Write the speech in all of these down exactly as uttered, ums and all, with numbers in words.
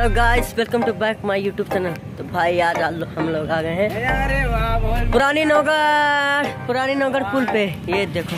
Hello guys, welcome to back my YouTube channel. तो भाई आज हम लोग आ गए हैं पुरानी नौगढ़ पुरानी नौगढ़ पुल पे। ये देखो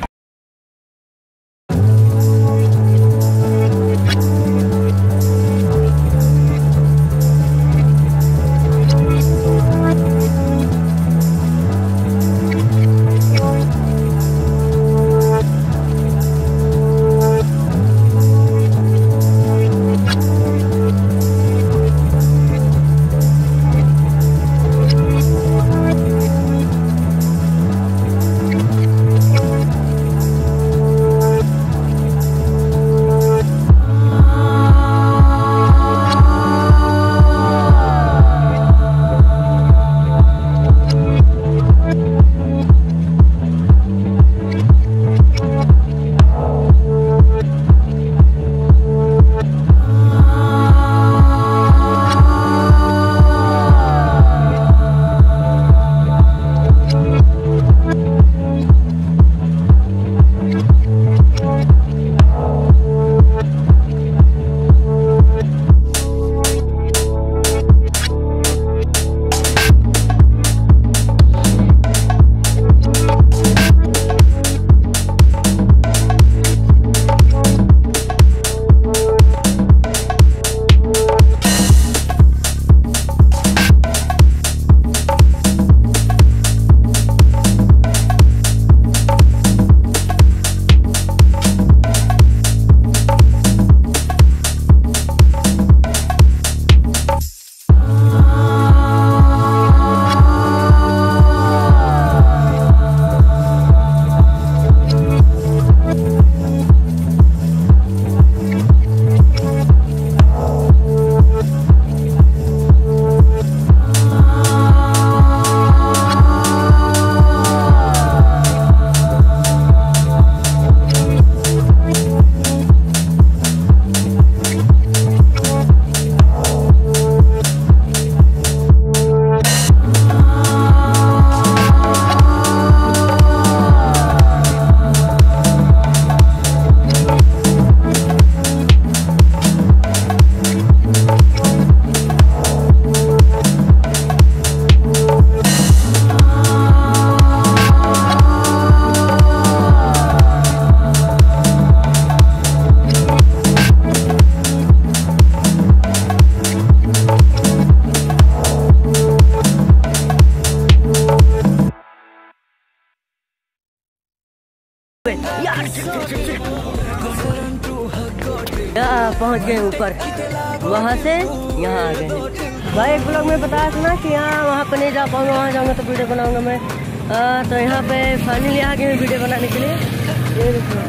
यार पहुंच गए ऊपर, वहां से यहाँ आ गए हैं। भाई एक ब्लॉग में बताया था ना कि यहाँ वहाँ पर नहीं जा पाऊंगा, वहाँ जाऊंगा तो वीडियो बनाऊंगा मैं। आ, तो यहाँ पे फाइनली आ गए वीडियो बनाने के लिए। ये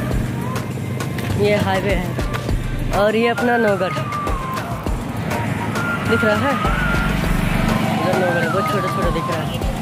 देखो, ये हाईवे है और ये अपना नौगढ़ दिख रहा है। नौगढ़ बहुत छोटा छोटा दिख रहा है।